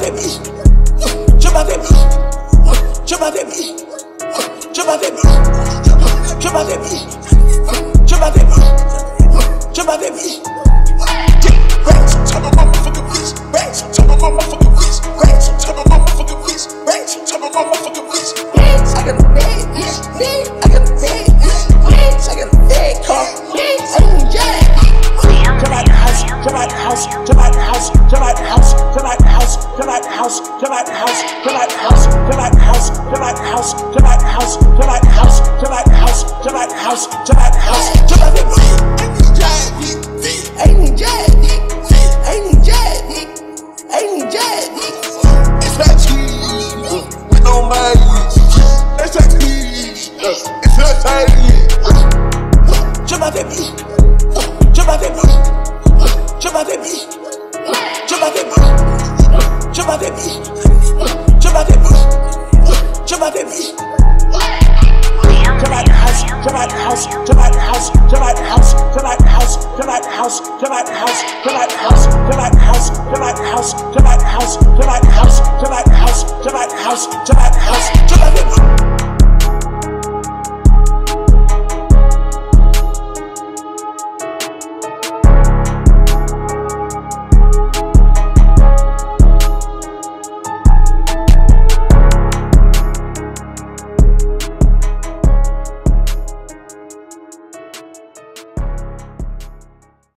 out that bitch. Jump out that bitch. Jump out that bitch. Jump out that bitch. Jump out that bitch. Jump out that bitch. Jump out that bitch. Rats, tell my motherfucking bitch. Rats, tell my motherfucking bitch. Rats, tell my motherfucking bitch. Rats, tell my motherfucking bitch. Bitch, I got a bad bitch. Bitch, I got a bad bitch. Bitch, I got a bad car. Bitch, I need jack. Jump out the house, jump out the house, jump out the house, jump out the house, jump out the house, jump out the house, jump out the house, jump out the house, jump out the house, jump out the house, jump out the house, jump out the house, jump out the house, jump out the house, jump out the house, jump out that bitch. Ain't need jack, ain't need jack, ain't need jack. It's that cheese with no money. It's that cheese. It's that cheese. Jump out that bitch. Jump out that bitch. Jump out that bitch. Jump out that bitch. Jump out that bitch. Jump out that bitch. Jump out that bitch. Jump out the house. Jump out the house. Jump out the house. Jump out the house. Jump out the house. Jump out the house. Jump out the house. Jump out the house. Jump out the house. Jump out the house. Jump out the house. Jump out the house. Jump out the house. Jump out the house. Jump out the house.